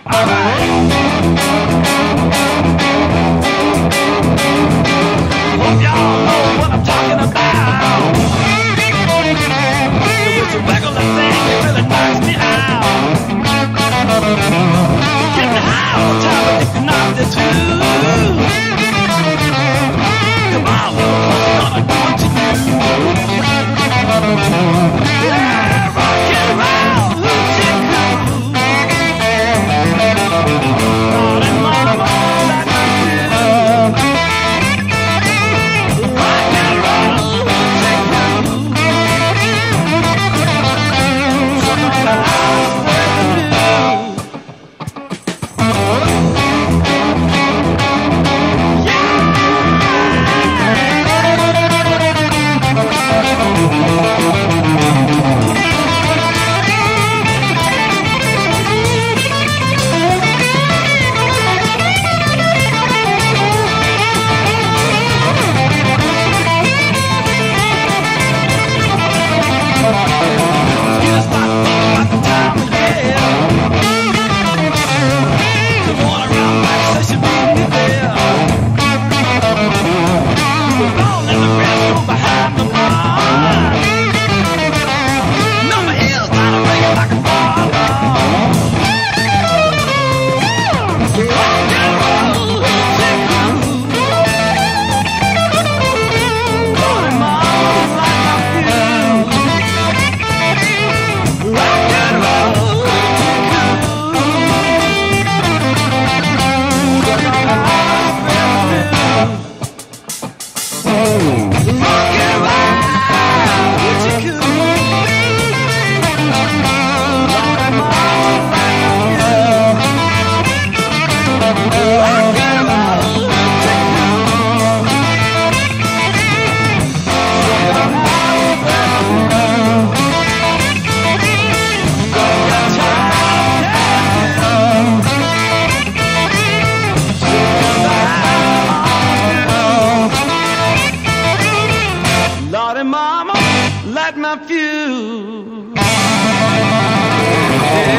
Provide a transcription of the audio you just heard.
Hope y'all know what I'm talking about. The whistle waggle that thing, it really knocks me out. Get me high all the time, but if you knock the two. Come on, little pussy, gonna do it to you. Yeah, rock and roll, hoochie coo. Lord and mama, like I do. Rock and roll, hoochie coo. Suck on the house where you do. Lordy mama, light my fuse. Yeah.